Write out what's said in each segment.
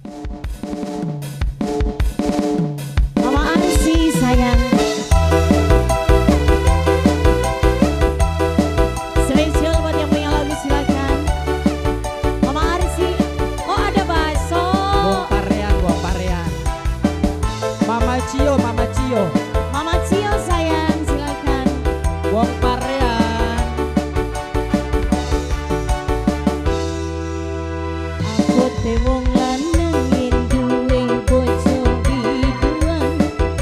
Mama Arsi sayang. Spesial buat yang punya lagu silakan. Mama Arsi. Oh ada baso. Bong Parean. Mama Cio, Mama Cio. Mama Cio sayang silakan. Bong Parean. Aku teh wong lanang yen duwe bojo biduan,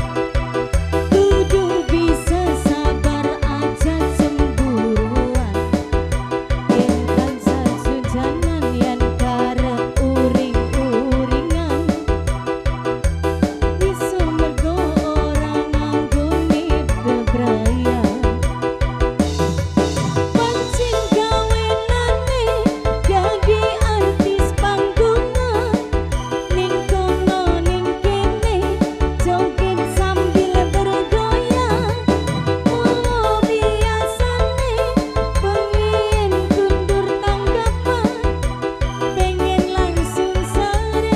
kudu bisa sabar aja cemburuan. Yen tansah sujanan yen karep uring-uringan, bisa mergo ora nganggone bebrayan. Pancen gawenane dadi artis panggungan, ning kono ning kene joget sambil bergoyang. Mula biasane pengen kundur tanggapan, pengen langsung sare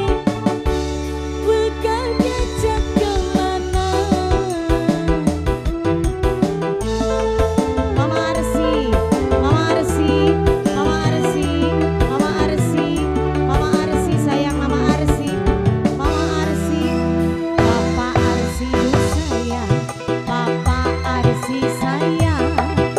bukan diajak kemana. Mama Arsi, Mama Arsi, Mama Arsi, Mama Arsi, Mama Arsi sayang, Mama Arsi, Mama Arsi, Papa Arsi sayang, Papa Arsi sayang,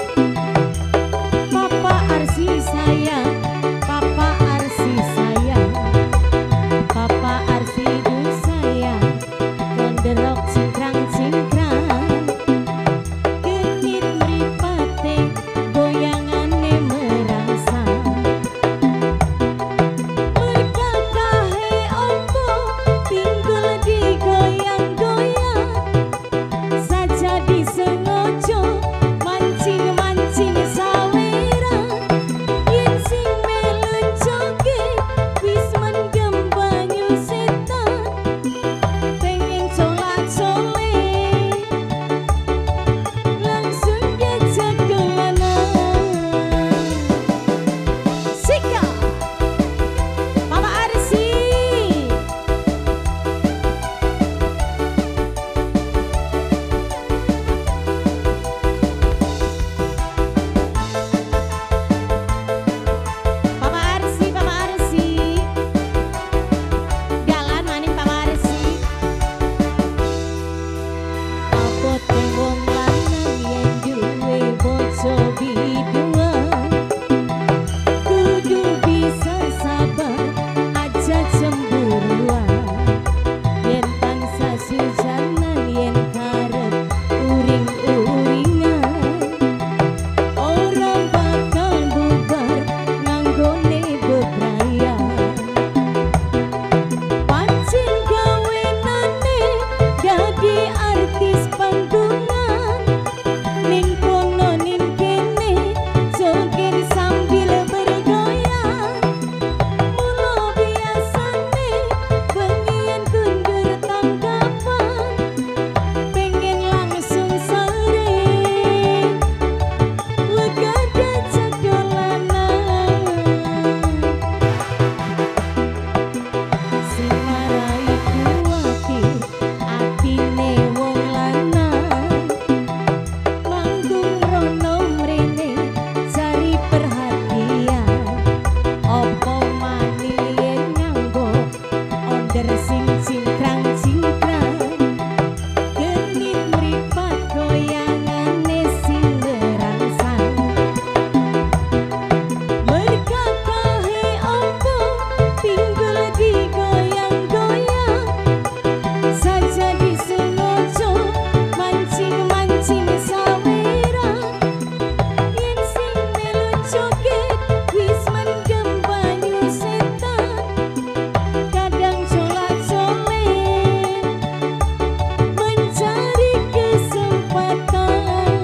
Papa Arsi sayang, Papa Arsi sayang, Papa Arsi sayang, konderok cingkrang-cingkrang. Genit mripate goyangane merangsang, merkakahe opo pinggul digoyang-goyang, saja disengaja mancing-mancing sawera. Yen sing melu joget wis mendem banyu setan, pengen colak-colek langsung diajak dolanan. Sika Mama Arsi. Mama Arsi, Mama Arsi. Dalan maning Mama Arsi. Apa teh wong lanang yen duwe bojo biduan, kudu bisa sabar aja cemburuan. Yen tansah sujanan yen karep uring-uringan, ora bakal bubar nganggone bebrayan. Pancen gawenane dadi artis panggungan, ning kono ning kene joget sambil bergoyang. Mula biasane pengen kundur tanggapan, pengen langsung sare lega diajak dolanan. Sing marai kuwatir atine wong lanang, manggung rono mrene cari perhatian. Opo maneh yen nganggo onder sing cingkrang-cingkrang, genit mripat goyangane sing merangsang, merkakahe opo pinggul digoyang-goyang, saja disengaja mancing-mancing sawera. Yen sing melu joget wis mendem banyu setan, kadang colak-colek mencari kesempatan.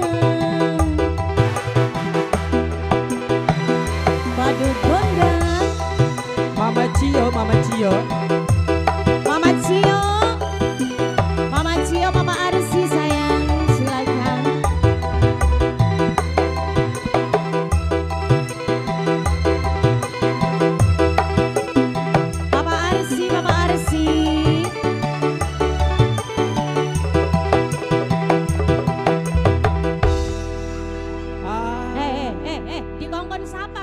Badut gondang Mama Cio, Mama Cio. Mama Cio, Mama Cio, Mama Arsi sayang silakan. Papa Arsi, Mohon sapa